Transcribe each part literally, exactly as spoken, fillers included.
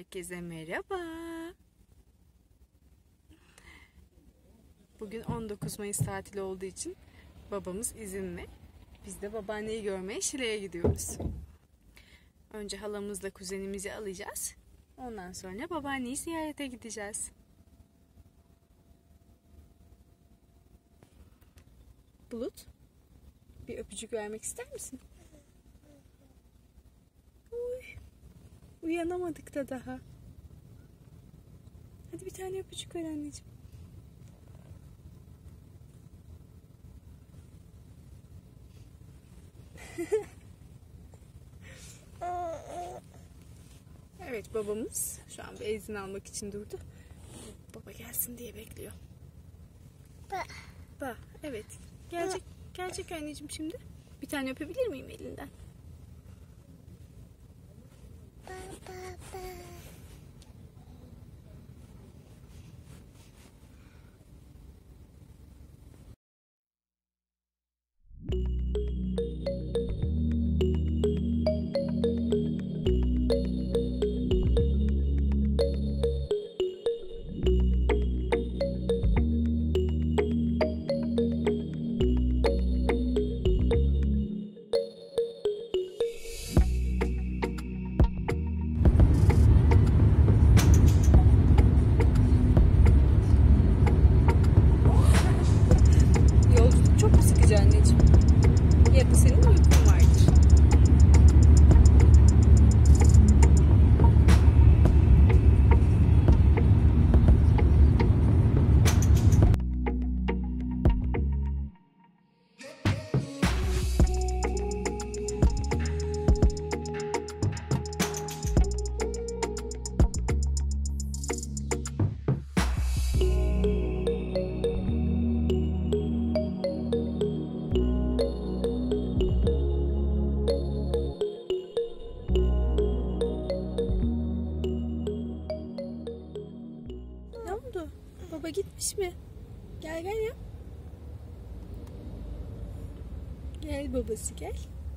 Herkese merhaba. Bugün on dokuz Mayıs tatili olduğu için babamız izinli. Biz de babaanneyi görmeye Şile'ye gidiyoruz. Önce halamızla kuzenimizi alacağız. Ondan sonra babaanneyi ziyarete gideceğiz. Bulut, bir öpücük vermek ister misin? Uy, uyanamadık da daha. Hadi bir tane öpücük ver anneciğim. Evet, babamız şu an bir izin almak için durdu. Baba gelsin diye bekliyor. Ba. Ba. Evet. Gelecek. Gelecek anneciğim şimdi. Bir tane öpebilir miyim elinden? Ba, ba, ba. Çok mu sıkıcı anneciğim? Ya da senin uykun vardır. Baba gitmiş mi? Gel gel ya. Gel babası gel.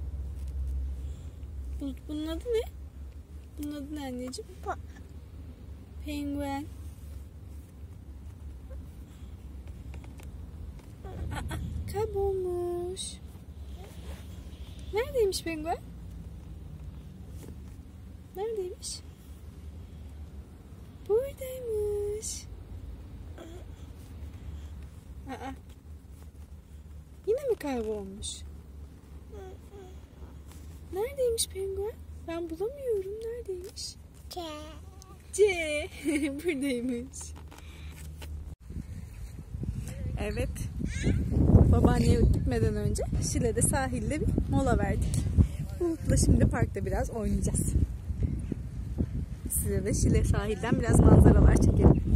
Bu, bunun adı ne? Bunun adı ne anneciğim? Penguen. Aa, kaybolmuş. Neredeymiş penguen? Neredeymiş? Buradaymış. Aa, yine mi kaybolmuş? Neredeymiş penguen? Ben bulamıyorum. Neredeymiş? C. C. Buradaymış. Evet. Babaanneye gitmeden önce Şile'de sahilde bir mola verdik. Bulut'la şimdi parkta biraz oynayacağız. Size de Şile sahilden biraz manzaralar çekelim.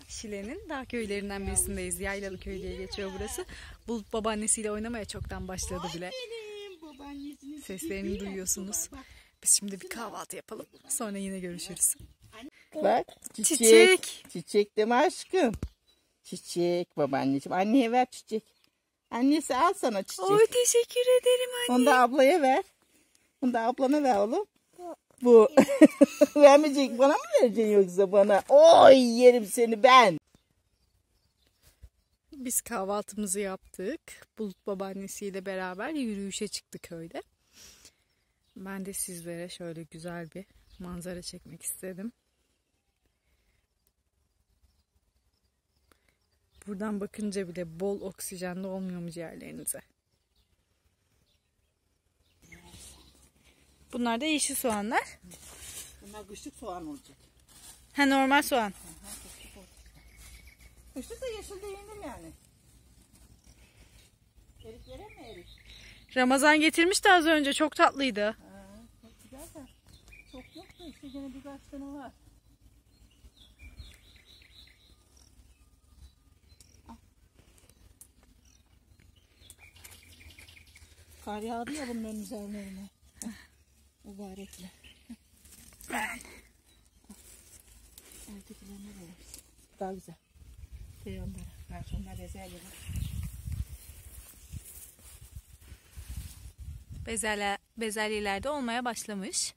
Şile'nin dağ köylerinden birisindeyiz. Yaylalı köy diye geçiyor burası. Bulut babaannesiyle oynamaya çoktan başladı bile. Seslerini duyuyorsunuz. Biz şimdi bir kahvaltı yapalım. Sonra yine görüşürüz. Bak çiçek. Çiçek. Çiçek deme aşkım. Çiçek babaanneciğim. Anneye ver çiçek. Annesi al sana çiçek. Oy teşekkür ederim anne. Onu da ablaya ver. Onu da ablana ver oğlum. Bu. Vermeyecek, bana mı vereceksin yoksa bana? Oy yerim seni ben. Biz kahvaltımızı yaptık. Bulut babaannesiyle beraber yürüyüşe çıktık köyde. Ben de sizlere şöyle güzel bir manzara çekmek istedim. Buradan bakınca bile bol oksijenli olmuyor mu ciğerlerinize? Bunlar da yeşil soğanlar. Bunlar kışlık soğan olacak. Ha, normal soğan. Kışlık da yeşil de yendim yani. Erik verir mi erik? Ramazan getirmişti az önce. Çok tatlıydı. Ha, çok güzel de. Çok yok da işte gene birkaç tane var. Kar yağdı ya bunların üzerlerine. Mübarekle. Alttakilerine de versin. Daha güzel. Şey onlara. Karşı onlar bezelye var. Bezelye, bezelyeler de olmaya başlamış.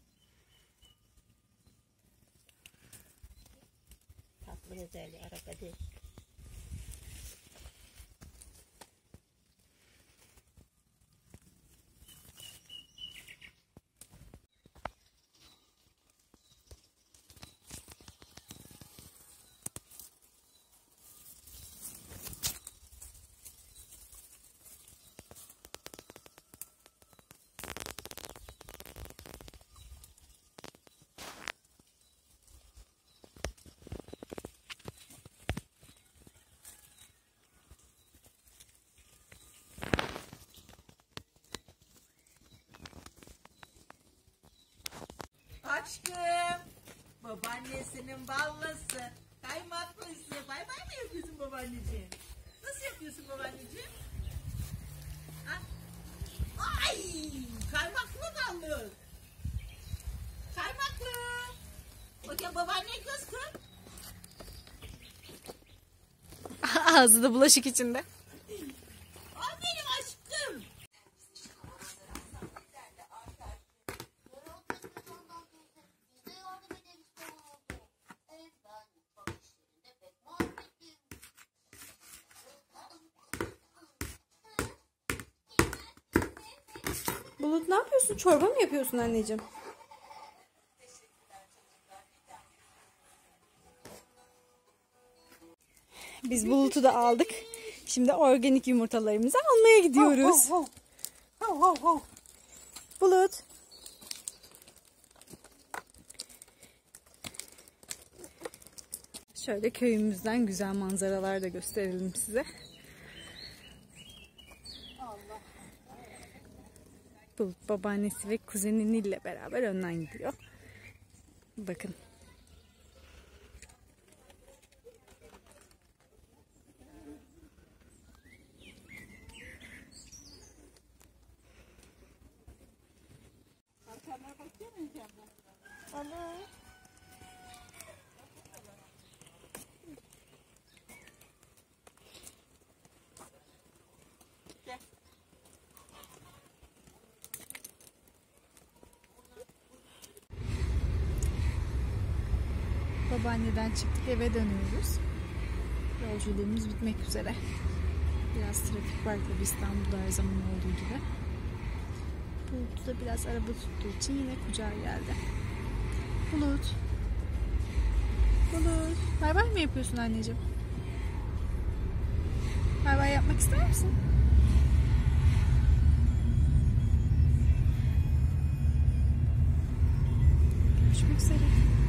Tatlı bezelye, araka değil. Aşkım, babaannesinin ballası, kaymaklısı. Bay bay mı yapıyorsun babaanneciğim? Nasıl yapıyorsun babaanneciğim? Ha? Ay, kaymaklı ballı. Kaymaklı. Bakın babaanne kız kız. Ağzı da bulaşık içinde. Ay benim aşkım. Bulut ne yapıyorsun? Çorba mı yapıyorsun anneciğim? Biz Bulut'u da aldık. Şimdi organik yumurtalarımızı almaya gidiyoruz. Ho, ho, ho. Ho, ho, ho. Bulut. Şöyle köyümüzden güzel manzaralar da gösterelim size. Bulut babaannesi ve kuzeni Nil'le beraber önden gidiyor. Bakın. Babaanneden çıktık, eve dönüyoruz. Yolculuğumuz bitmek üzere. Biraz trafik var tabii İstanbul'da her zaman olduğu gibi. Bulut da biraz araba tuttuğu için yine kucağa geldi. Bulut. Bulut. Bay bay mı yapıyorsun anneciğim? Bay bay yapmak ister misin? Görüşmek üzere.